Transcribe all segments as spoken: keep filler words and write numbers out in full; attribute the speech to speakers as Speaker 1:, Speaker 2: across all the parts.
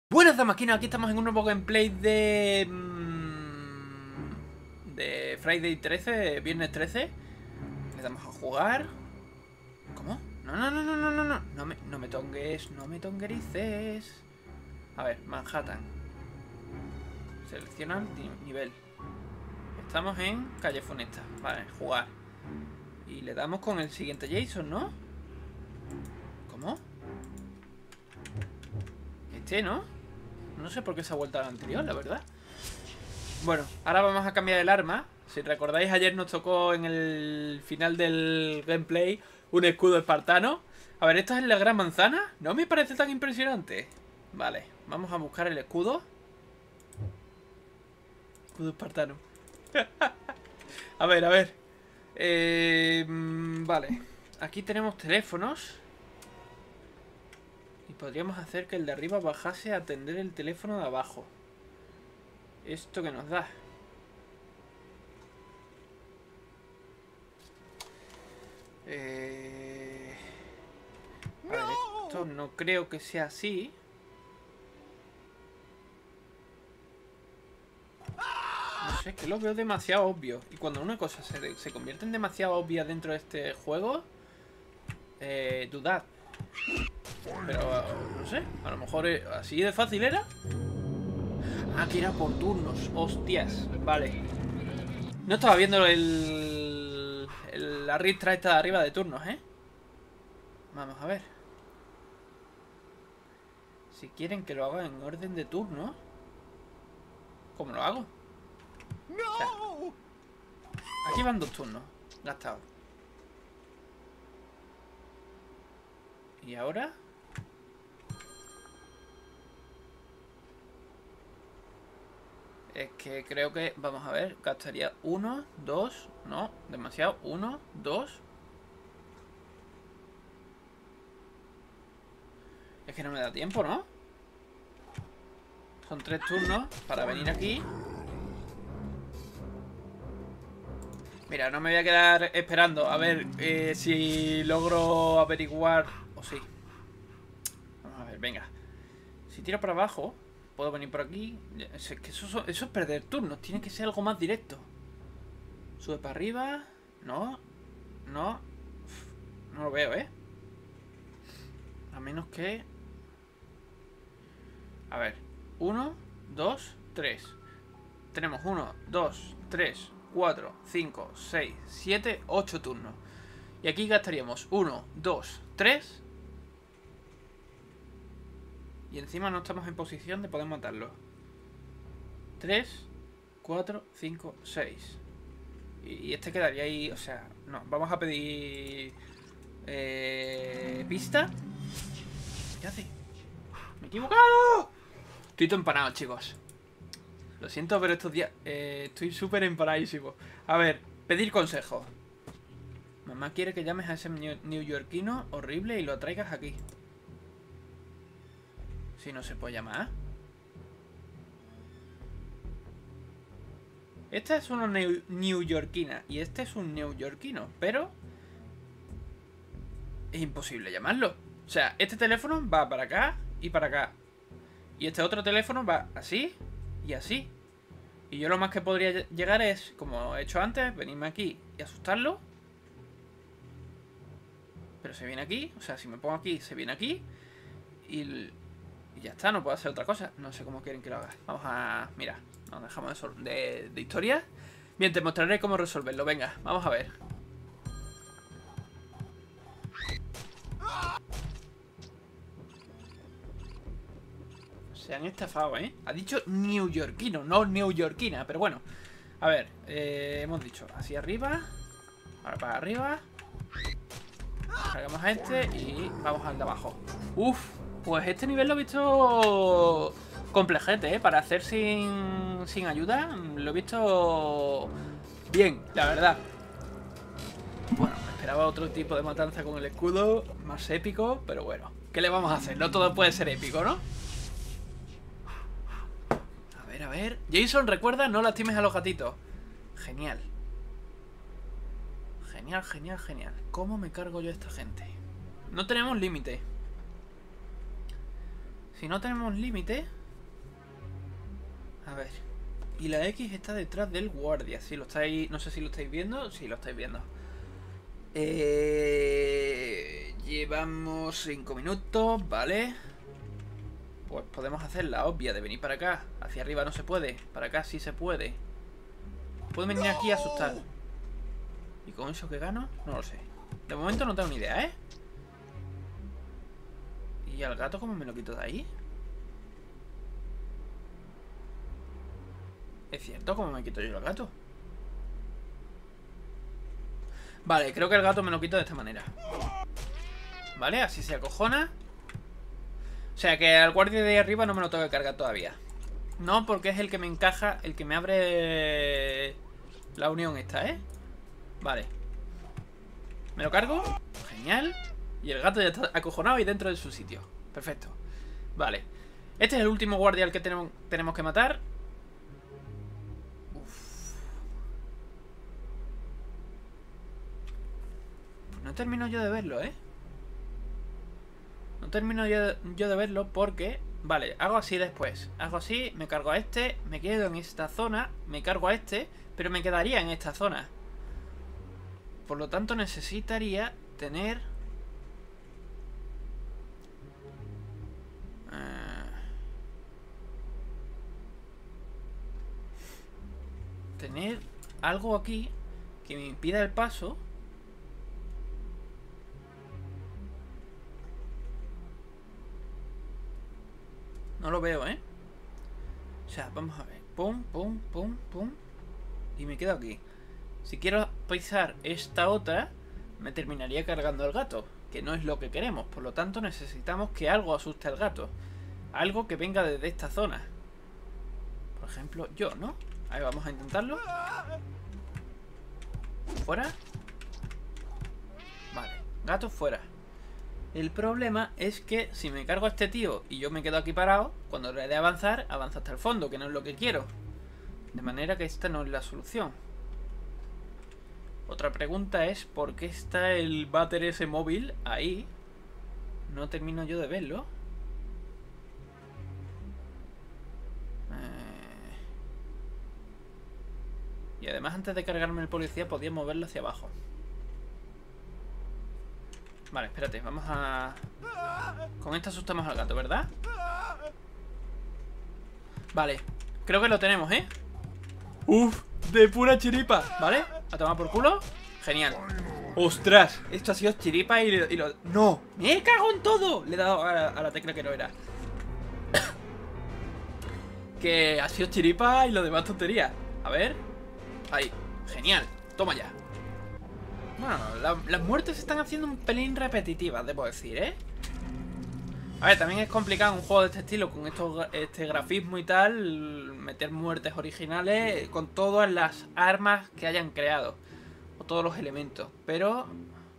Speaker 1: Buenas máquinas, aquí estamos en un nuevo gameplay de... De Friday trece, viernes trece. Le damos a jugar. ¿Cómo? No, no, no, no, no, no, no. No me, no me tongues, no me tonguerices. A ver, Manhattan. Selecciona el nivel. Estamos en calle Funesta. Vale, jugar. Y le damos con el siguiente Jason, ¿no? ¿Cómo? Este, ¿no? No sé por qué se ha vuelto a la anterior, la verdad. Bueno, ahora vamos a cambiar el arma. Si recordáis, ayer nos tocó en el final del gameplay un escudo espartano. A ver, ¿esta es la gran manzana? No me parece tan impresionante. Vale, vamos a buscar el escudo. Escudo espartano. A ver, a ver. Eh, vale. Aquí tenemos teléfonos. Y podríamos hacer que el de arriba bajase a atender el teléfono de abajo. ¿Esto qué nos da? Eh... A ver, esto no creo que sea así. No sé, es que lo veo demasiado obvio. Y cuando una cosa se, se convierte en demasiado obvia dentro de este juego, eh, dudad. Pero, no sé, a lo mejor así de fácil era. Ah, que era por turnos, hostias. Vale. No estaba viendo el, el la ristra esta de arriba de turnos, ¿eh? Vamos a ver. Si quieren que lo haga en orden de turno, ¿cómo lo hago? O sea, aquí van dos turnos gastados. ¿Y ahora? Es que creo que, vamos a ver, gastaría uno, dos, no, demasiado, uno, dos. Es que no me da tiempo, ¿no? Son tres turnos para venir aquí. Mira, no me voy a quedar esperando a ver eh, si logro averiguar. O sí. Vamos a ver, venga. Si tiro para abajo, puedo venir por aquí. Es que eso, eso es perder turnos. Tiene que ser algo más directo. Sube para arriba. No. No. No lo veo, ¿eh? A menos que... A ver. Uno, dos, tres. Tenemos uno, dos, tres, cuatro, cinco, seis, siete, ocho turnos. Y aquí gastaríamos uno, dos, tres. Y encima no estamos en posición de poder matarlo. tres, cuatro, cinco, seis. Y este quedaría ahí, o sea, no, vamos a pedir eh, pista. ¿Qué hace? ¡Me he equivocado! Estoy todo empanado, chicos. Lo siento, pero estos días eh, estoy súper empanadísimo. A ver, pedir consejo. Mamá quiere que llames a ese neoyorquino horrible y lo traigas aquí. Si no se puede llamar. Esta es una neoyorquina y este es un neoyorquino, pero es imposible llamarlo. O sea, este teléfono va para acá y para acá. Y este otro teléfono va así y así. Y yo lo más que podría llegar es, como he hecho antes, venirme aquí y asustarlo. Pero se viene aquí, o sea, si me pongo aquí, se viene aquí. Y, y ya está, no puedo hacer otra cosa. No sé cómo quieren que lo haga. Vamos a... Mira, nos dejamos de, de, de historia. Bien, te mostraré cómo resolverlo. Venga, vamos a ver. Se han estafado, ¿eh? Ha dicho neoyorquino, no neoyorquina. Pero bueno, a ver, eh, hemos dicho así arriba. Ahora para arriba. Cargamos a este y vamos al de abajo. Uf, pues este nivel lo he visto complejete, ¿eh? Para hacer sin, sin ayuda, lo he visto bien, la verdad. Bueno, me esperaba otro tipo de matanza con el escudo, más épico, pero bueno, ¿qué le vamos a hacer? No todo puede ser épico, ¿no? A ver, a ver. Jason, recuerda, no lastimes a los gatitos. Genial. Genial, genial, genial. ¿Cómo me cargo yo a esta gente? No tenemos límite. Si no tenemos límite... A ver. Y la X está detrás del guardia. Si lo estáis... No sé si lo estáis viendo. Sí, lo estáis viendo. Eh... Llevamos cinco minutos, ¿vale? Pues podemos hacer la obvia de venir para acá. Hacia arriba no se puede. Para acá sí se puede. Puedo venir aquí a asustar. ¿Y con eso qué gano? No lo sé. De momento no tengo ni idea, ¿eh? ¿Y al gato cómo me lo quito de ahí? Es cierto, ¿cómo me quito yo el gato? Vale, creo que el gato me lo quito de esta manera. Vale, así se acojona. O sea que al guardia de ahí arriba no me lo tengo que cargar todavía. No, porque es el que me encaja, el que me abre la unión esta, ¿eh? Vale. ¿Me lo cargo? Genial. Y el gato ya está acojonado y dentro de su sitio. Perfecto. Vale. Este es el último guardia al que tenemos, tenemos que matar. Uf. Pues no termino yo de verlo, ¿eh? No termino yo, yo de verlo porque... Vale, hago así después. Hago así, me cargo a este, me quedo en esta zona, me cargo a este, pero me quedaría en esta zona. Por lo tanto necesitaría tener... Uh, tener algo aquí que me impida el paso. No lo veo, ¿eh? O sea, vamos a ver. Pum, pum, pum, pum. Y me quedo aquí. Si quiero pisar esta otra, me terminaría cargando al gato, que no es lo que queremos. Por lo tanto, necesitamos que algo asuste al gato. Algo que venga desde esta zona. Por ejemplo, yo, ¿no? A ver, vamos a intentarlo. Fuera. Vale, gato fuera. El problema es que si me cargo a este tío y yo me quedo aquí parado, cuando le dé a avanzar, avanza hasta el fondo, que no es lo que quiero. De manera que esta no es la solución. Otra pregunta es ¿por qué está el váter ese móvil ahí? No termino yo de verlo. Eh... Y además antes de cargarme el policía podía moverlo hacia abajo. Vale, espérate, vamos a... Con esto asustamos al gato, ¿verdad? Vale, creo que lo tenemos, ¿eh? Uf, de pura chiripa. ¿Vale? A tomar por culo. Genial. ¡Ostras! Esto ha sido chiripa y, y lo... ¡No! ¡Me cago en todo! Le he dado a la, a la tecla que no era. Que ha sido chiripa y lo demás tontería. A ver. Ahí. Genial. Toma ya. Bueno, la, las muertes se están haciendo un pelín repetitivas, debo decir, ¿eh? A ver, también es complicado en un juego de este estilo, con esto, este grafismo y tal, meter muertes originales con todas las armas que hayan creado. O todos los elementos. Pero...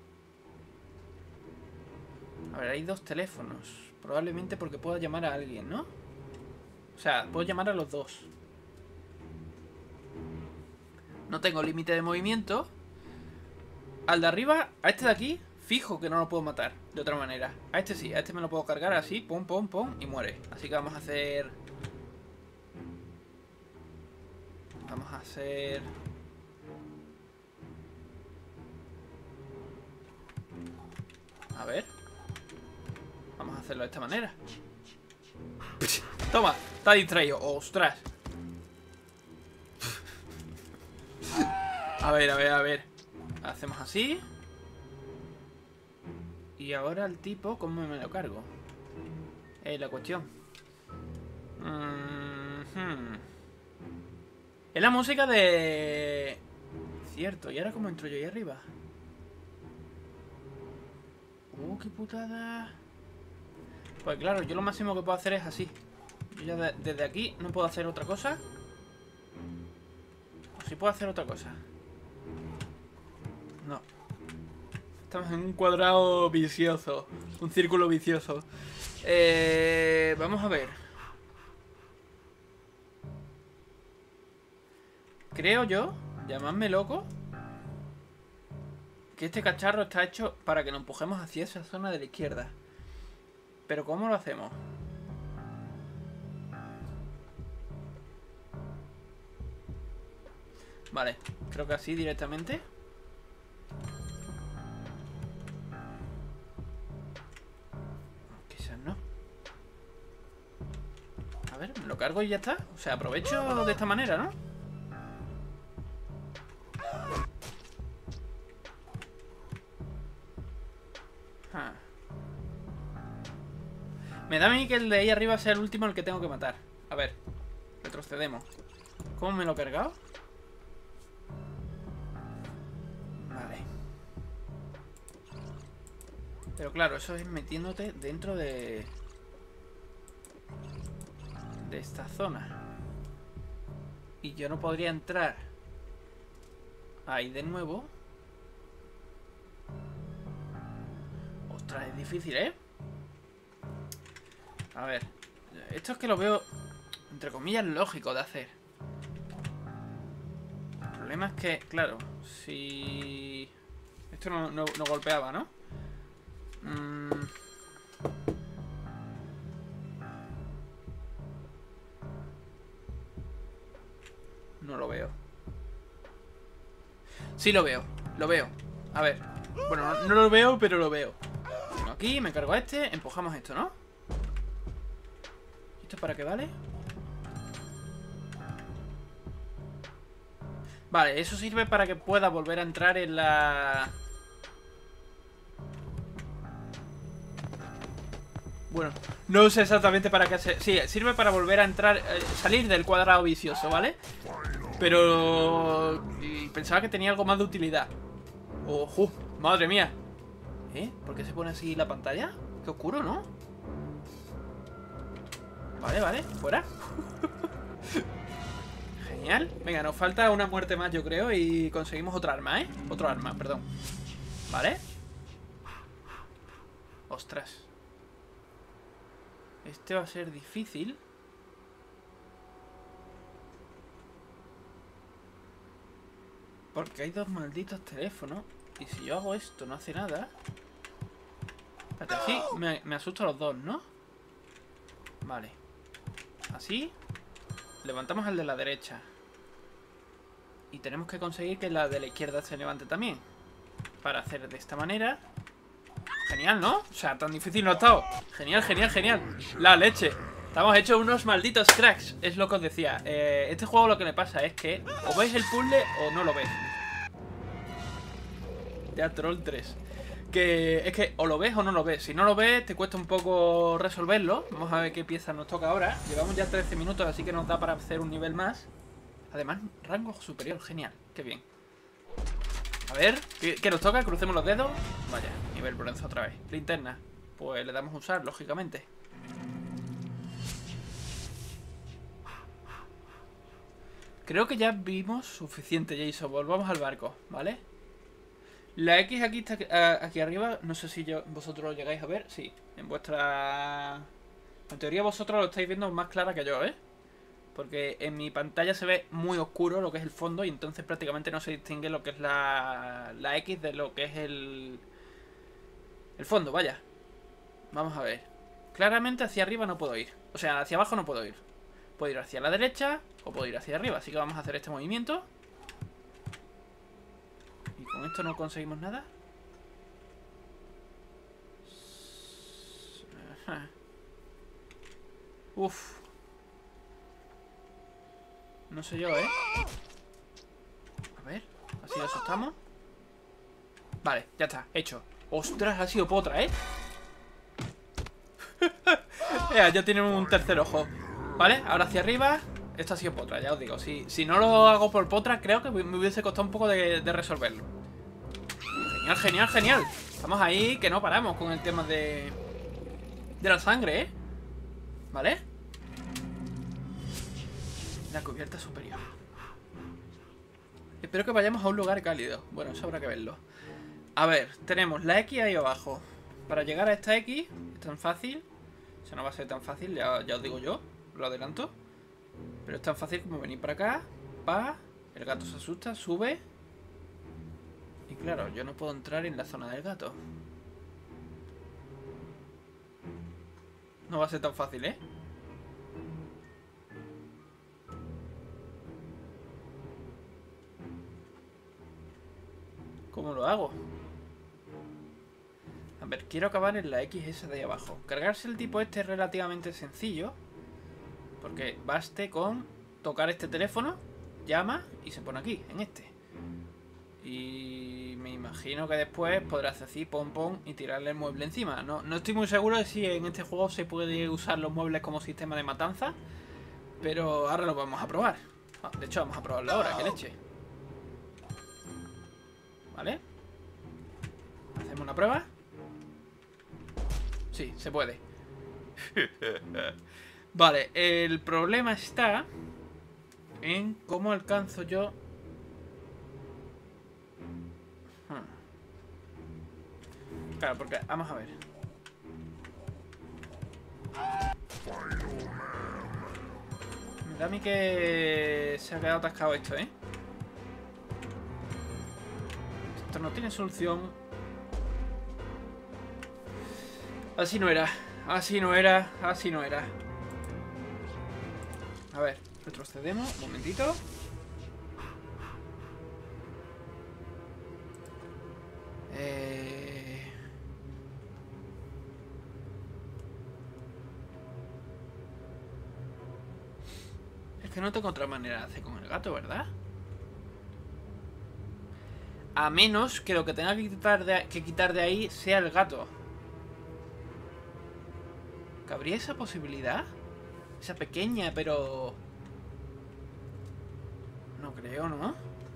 Speaker 1: A ver, hay dos teléfonos. Probablemente porque pueda llamar a alguien, ¿no? O sea, puedo llamar a los dos. No tengo límite de movimiento. Al de arriba, a este de aquí, fijo que no lo puedo matar de otra manera. A este sí, a este me lo puedo cargar así, pum, pum, pum, y muere. Así que vamos a hacer... Vamos a hacer... A ver. Vamos a hacerlo de esta manera. Toma, está distraído. ¡Ostras! A ver, a ver, a ver. Hacemos así. Y ahora el tipo, ¿cómo me lo cargo? Es la cuestión. Mm-hmm. Es la música de... Cierto, ¿y ahora cómo entro yo ahí arriba? Uh, qué putada. Pues claro, yo lo máximo que puedo hacer es así. Yo ya de desde aquí no puedo hacer otra cosa. O si puedo hacer otra cosa. No. Estamos en un cuadrado vicioso. Un círculo vicioso. Eh, vamos a ver. Creo yo, llamadme loco, que este cacharro está hecho para que nos empujemos hacia esa zona de la izquierda. Pero ¿cómo lo hacemos? Vale, creo que así directamente. Quizás no. A ver, me lo cargo y ya está. O sea, aprovecho de esta manera, ¿no? Ah. Me da a mí que el de ahí arriba sea el último al que tengo que matar. A ver, retrocedemos. ¿Cómo me lo he cargado? Vale. Pero claro, eso es metiéndote dentro de... de esta zona. Y yo no podría entrar ahí de nuevo. Ostras, es difícil, ¿eh? A ver, esto es que lo veo, entre comillas, lógico de hacer. El problema es que, claro, si... Esto no, no, no golpeaba, ¿no? Mm... No lo veo. Sí lo veo, lo veo. A ver, bueno, no, no lo veo, pero lo veo. Vengo aquí, me cargo a este, empujamos esto, ¿no? ¿Esto para qué vale? Vale, eso sirve para que pueda volver a entrar en la... Bueno, no sé exactamente para qué se... Sí, sirve para volver a entrar, eh, salir del cuadrado vicioso, ¿vale? Pero... y pensaba que tenía algo más de utilidad. ¡Ojo! ¡Madre mía! ¿Eh? ¿Por qué se pone así la pantalla? Qué oscuro, ¿no? Vale, vale, fuera. Genial. Venga, nos falta una muerte más, yo creo. Y conseguimos otra arma, ¿eh? Otro arma, perdón. Vale. Ostras. Este va a ser difícil. Porque hay dos malditos teléfonos. Y si yo hago esto, no hace nada. Espérate, así me, me asusto a los dos, ¿no? Vale. Así. Levantamos al de la derecha. Y tenemos que conseguir que la de la izquierda se levante también. Para hacer de esta manera. Genial, ¿no? O sea, tan difícil no ha estado. Genial, genial, genial. La leche. Estamos hechos unos malditos cracks. Es lo que os decía. eh, Este juego lo que le pasa es que o veis el puzzle o no lo veis. Ya, Troll tres. Que es que o lo ves o no lo ves. Si no lo ves, te cuesta un poco resolverlo. Vamos a ver qué pieza nos toca ahora. Llevamos ya trece minutos, así que nos da para hacer un nivel más. Además, rango superior, genial. Qué bien. A ver, ¿qué, qué nos toca? Crucemos los dedos. Vaya, nivel bronce otra vez. Linterna. Pues le damos a usar, lógicamente. Creo que ya vimos suficiente, Jason. Volvamos al barco, ¿vale? La X aquí está aquí arriba. No sé si yo, vosotros lo llegáis a ver. Sí, en vuestra... En teoría vosotros lo estáis viendo más clara que yo, ¿eh? Porque en mi pantalla se ve muy oscuro lo que es el fondo. Y entonces prácticamente no se distingue lo que es la, la X de lo que es el... El fondo, vaya. Vamos a ver. Claramente hacia arriba no puedo ir. O sea, hacia abajo no puedo ir. Puedo ir hacia la derecha o puedo ir hacia arriba. Así que vamos a hacer este movimiento. ¿Y con esto no conseguimos nada? Ajá. Uf. No sé yo, ¿eh? A ver, así lo asustamos. Vale, ya está, hecho. Ostras, ha sido potra, ¿eh? ya, ya tienen un tercer ojo. Vale, ahora hacia arriba. Esto ha sido potra, ya os digo. Si, si no lo hago por potra, creo que me hubiese costado un poco de, de resolverlo. Genial, genial, genial. Estamos ahí, que no paramos con el tema de... De la sangre, ¿eh? ¿Vale? La cubierta superior. Espero que vayamos a un lugar cálido. Bueno, eso habrá que verlo. A ver, tenemos la X ahí abajo. Para llegar a esta X, es tan fácil. O sea, no va a ser tan fácil, ya, ya os digo yo. Lo adelanto. Pero es tan fácil como venir para acá. Pa. El gato se asusta, sube. Y claro, yo no puedo entrar en la zona del gato. No va a ser tan fácil, ¿eh? ¿Cómo lo hago? A ver, quiero acabar en la X esa de ahí abajo. Cargarse el tipo este es relativamente sencillo. Porque baste con tocar este teléfono, llama y se pone aquí, en este. Y me imagino que después podrás hacer así, pom pom, y tirarle el mueble encima. No, no estoy muy seguro de si en este juego se puede usar los muebles como sistema de matanza. Pero ahora lo vamos a probar. De hecho, vamos a probarlo ahora, que leche. ¿Vale? Hacemos una prueba. Sí, se puede. Vale, el problema está en cómo alcanzo yo... Hmm. Claro, porque... Vamos a ver. Me da a mí que se ha quedado atascado esto, ¿eh? Esto no tiene solución. Así no era. Así no era. Así no era. A ver, retrocedemos. Un momentito. Eh... Es que no tengo otra manera de hacer con el gato, ¿verdad? A menos que lo que tenga que quitar de, que quitar de ahí sea el gato. ¿Cabría esa posibilidad? Esa pequeña, pero... No creo, ¿no?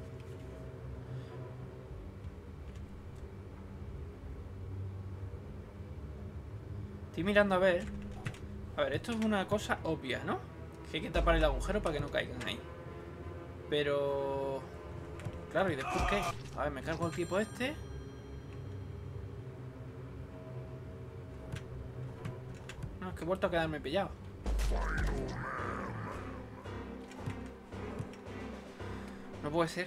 Speaker 1: Estoy mirando a ver. A ver, esto es una cosa obvia, ¿no? Que hay que tapar el agujero para que no caigan ahí. Pero... Claro, ¿y después qué? A ver, me cargo el tipo este. No, es que he vuelto a quedarme pillado. No puede ser.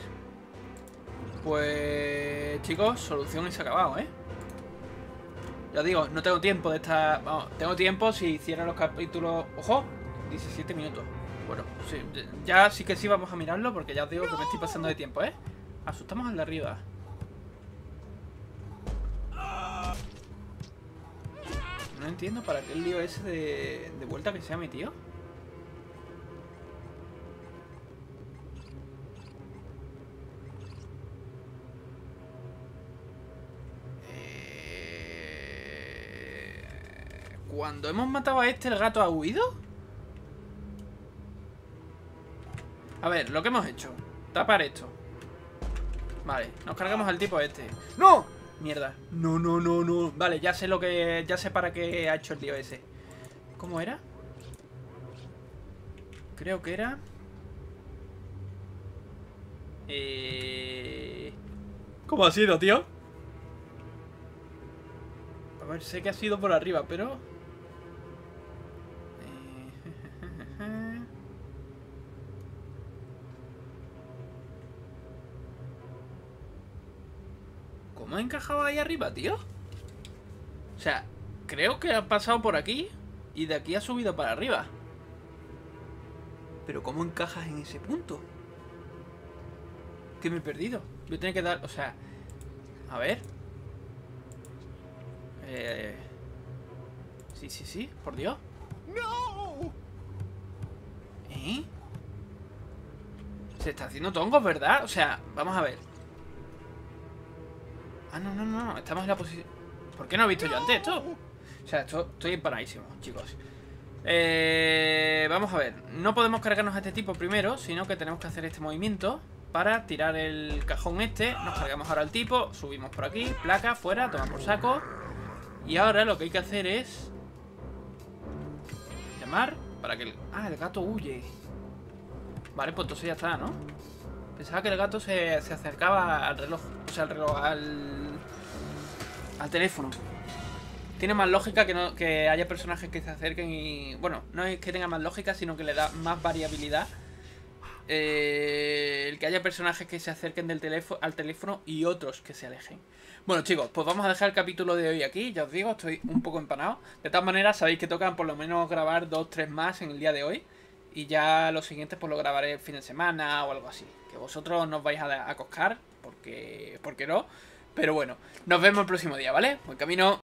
Speaker 1: Pues... Chicos, solución y se ha acabado, ¿eh? Ya digo, no tengo tiempo de estar... Vamos, tengo tiempo si hiciera los capítulos... ¡Ojo! diecisiete minutos. Bueno, sí, ya sí que sí vamos a mirarlo porque ya os digo que me estoy pasando de tiempo, ¿eh? Asustamos al de arriba. No entiendo para qué el lío ese de, de vuelta que se ha metido. Eh... Cuando hemos matado a este, ¿el gato ha huido? A ver, lo que hemos hecho. Tapar esto. Vale, nos cargamos al tipo este. ¡No! Mierda. No, no, no, no. Vale, ya sé lo que... Ya sé para qué ha hecho el tío ese. ¿Cómo era? Creo que era... Eh... ¿Cómo ha sido, tío? A ver, sé que ha sido por arriba, pero... ¿Cómo ha encajado ahí arriba, tío? O sea, creo que ha pasado por aquí y de aquí ha subido para arriba. Pero ¿cómo encajas en ese punto? Que me he perdido. Voy a tener que dar... O sea... A ver... Eh... Sí, sí, sí. Por Dios. ¡No! ¿Eh? Se está haciendo tongos, ¿verdad? O sea, vamos a ver. Ah, no, no, no. Estamos en la posición... ¿Por qué no he visto yo antes esto? O sea, esto, estoy empanadísimo, chicos. Eh, vamos a ver. No podemos cargarnos a este tipo primero, sino que tenemos que hacer este movimiento para tirar el cajón este. Nos cargamos ahora al tipo, subimos por aquí, placa, fuera, toma por saco. Y ahora lo que hay que hacer es... Llamar para que el... Ah, el gato huye. Vale, pues entonces ya está, ¿no? Pensaba que el gato se, se acercaba al reloj. O sea, al reloj, al... Al teléfono. Tiene más lógica que, no, que haya personajes que se acerquen y... Bueno, no es que tenga más lógica, sino que le da más variabilidad. Eh, el que haya personajes que se acerquen del teléfono, al teléfono y otros que se alejen. Bueno, chicos, pues vamos a dejar el capítulo de hoy aquí. Ya os digo, estoy un poco empanado. De todas maneras, sabéis que tocan por lo menos grabar dos, tres más en el día de hoy. Y ya los siguientes pues lo grabaré el fin de semana o algo así. Que vosotros no os vais a, a coscar, porque, porque no. Pero bueno, nos vemos el próximo día, ¿vale? Buen camino.